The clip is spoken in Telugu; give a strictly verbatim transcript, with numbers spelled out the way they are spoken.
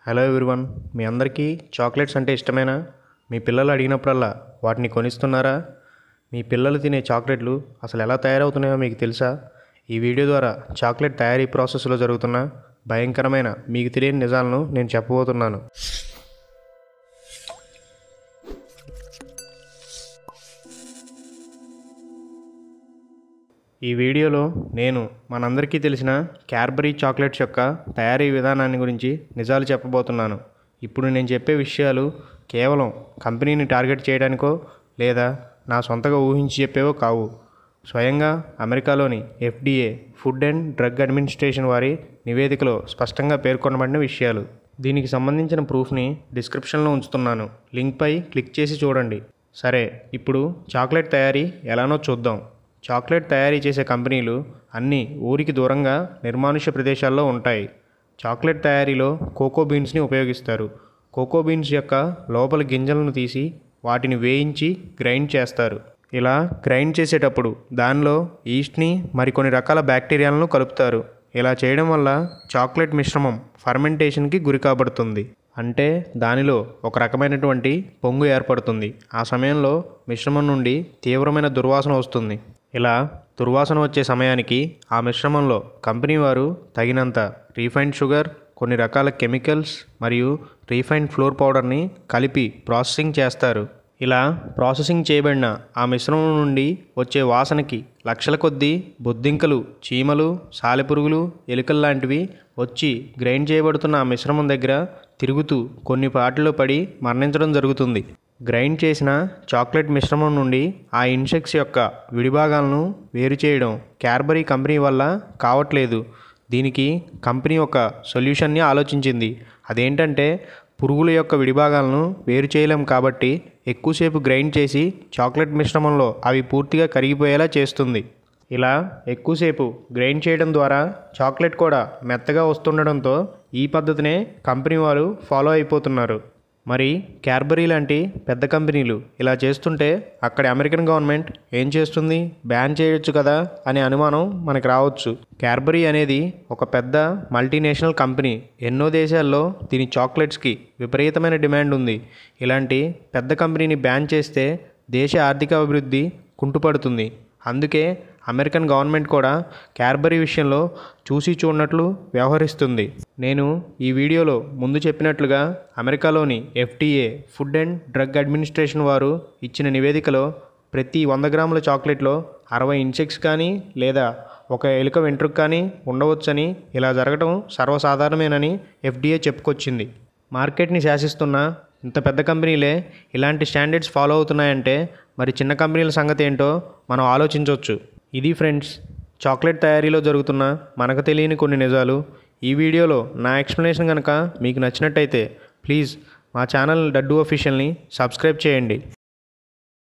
హలో ఎవ్రీవన్, మీ అందరికీ చాక్లెట్స్ అంటే ఇష్టమేనా? మీ పిల్లలు అడిగినప్పుడల్లా వాటిని కొనిస్తున్నారా? మీ పిల్లలు తినే చాక్లెట్లు అసలు ఎలా తయారవుతున్నాయో మీకు తెలుసా? ఈ వీడియో ద్వారా చాక్లెట్ తయారీ ప్రాసెస్లో జరుగుతున్న భయంకరమైన మీకు తెలియని నిజాలను నేను చెప్పబోతున్నాను. ఈ వీడియోలో నేను మనందరికీ తెలిసిన క్యాడ్బరీ చాక్లెట్స్ యొక్క తయారీ విధానాన్ని గురించి నిజాలు చెప్పబోతున్నాను. ఇప్పుడు నేను చెప్పే విషయాలు కేవలం కంపెనీని టార్గెట్ చేయడానికో లేదా నా సొంతగా ఊహించి చెప్పేవో కావు. స్వయంగా అమెరికాలోని FDA food and drug administration వారి నివేదికలో స్పష్టంగా పేర్కొనబడిన విషయాలు. దీనికి సంబంధించిన ప్రూఫ్ని డిస్క్రిప్షన్లో ఉంచుతున్నాను. లింక్పై క్లిక్ చేసి చూడండి. సరే, ఇప్పుడు చాక్లెట్ తయారీ ఎలానో చూద్దాం. చాక్లెట్ తయారీ చేసే కంపెనీలు అన్నీ ఊరికి దూరంగా నిర్మానుష్య ప్రదేశాల్లో ఉంటాయి. చాక్లెట్ తయారీలో కోకో బీన్స్ని ఉపయోగిస్తారు. కోకో బీన్స్ యొక్క లోపల గింజలను తీసి వాటిని వేయించి గ్రైండ్ చేస్తారు. ఇలా గ్రైండ్ చేసేటప్పుడు దానిలో ఈస్ట్ని మరికొన్ని రకాల బ్యాక్టీరియాలను కలుపుతారు. ఇలా చేయడం వల్ల చాక్లెట్ మిశ్రమం ఫర్మెంటేషన్కి గురి కాబడుతుంది. అంటే దానిలో ఒక రకమైనటువంటి పొంగు ఏర్పడుతుంది. ఆ సమయంలో మిశ్రమం నుండి తీవ్రమైన దుర్వాసన వస్తుంది. ఇలా దుర్వాసన వచ్చే సమయానికి ఆ మిశ్రమంలో కంపెనీ వారు తగినంత రీఫైన్డ్ షుగర్, కొన్ని రకాల కెమికల్స్ మరియు రీఫైన్డ్ ఫ్లోర్ పౌడర్ని కలిపి ప్రాసెసింగ్ చేస్తారు. ఇలా ప్రాసెసింగ్ చేయబడిన ఆ మిశ్రమం నుండి వచ్చే వాసనకి లక్షల కొద్దీ బొద్దింకలు, చీమలు, సాలెపురుగులు, ఎలుకలు లాంటివి వచ్చి గ్రైండ్ చేయబడుతున్న ఆ మిశ్రమం దగ్గర తిరుగుతూ కొన్ని పాటల్లో పడి మరణించడం జరుగుతుంది. గ్రైండ్ చేసిన చాక్లెట్ మిశ్రమం నుండి ఆ ఇన్సెక్ట్స్ యొక్క విడిభాగాలను వేరు చేయడం క్యాడ్బరీ కంపెనీ వల్ల కావట్లేదు. దీనికి కంపెనీ ఒక సొల్యూషన్ని ఆలోచించింది. అదేంటంటే పురుగుల యొక్క విడిభాగాలను వేరు చేయలేం కాబట్టి ఎక్కువసేపు గ్రైండ్ చేసి చాక్లెట్ మిశ్రమంలో అవి పూర్తిగా కరిగిపోయేలా చేస్తుంది. ఇలా ఎక్కువసేపు గ్రైండ్ చేయడం ద్వారా చాక్లెట్ కూడా మెత్తగా వస్తుండడంతో ఈ పద్ధతినే కంపెనీ వారు ఫాలో అయిపోతున్నారు. మరి క్యాడ్బరీ లాంటి పెద్ద కంపెనీలు ఇలా చేస్తుంటే అక్కడి అమెరికన్ గవర్నమెంట్ ఏం చేస్తుంది? బ్యాన్ చేయొచ్చు కదా అనే అనుమానం మనకు రావచ్చు. క్యాడ్బరీ అనేది ఒక పెద్ద మల్టీనేషనల్ కంపెనీ. ఎన్నో దేశాల్లో దీని చాక్లెట్స్కి విపరీతమైన డిమాండ్ ఉంది. ఇలాంటి పెద్ద కంపెనీని బ్యాన్ చేస్తే దేశ ఆర్థిక అభివృద్ధి కుంటుపడుతుంది. అందుకే అమెరికన్ గవర్నమెంట్ కూడా క్యాడ్బరీ విషయంలో చూసి చూడనట్లు వ్యవహరిస్తుంది. నేను ఈ వీడియోలో ముందు చెప్పినట్లుగా అమెరికాలోని FDA food and drug administration వారు ఇచ్చిన నివేదికలో ప్రతి వంద గ్రాముల చాక్లెట్లో అరవై ఇన్సెక్ట్స్ కానీ లేదా ఒక ఎలుక వెంట్రుక కానీ ఉండవచ్చని, ఇలా జరగడం సర్వసాధారణమేనని ఎఫ్డీఏ చెప్పుకొచ్చింది. మార్కెట్ని శాసిస్తున్న ఇంత పెద్ద కంపెనీలే ఇలాంటి స్టాండర్డ్స్ ఫాలో అవుతున్నాయంటే మరి చిన్న కంపెనీల సంగతి ఏంటో మనం ఆలోచించవచ్చు. ఇది ఫ్రెండ్స్, చాక్లెట్ తయారీలో జరుగుతున్న మనకు తెలియని కొన్ని నిజాలు. ఈ వీడియోలో నా ఎక్స్ప్లెనేషన్ కనుక మీకు నచ్చినట్టయితే ప్లీజ్ మా ఛానల్ డడ్డు అఫీషియల్ని సబ్స్క్రైబ్ చేయండి.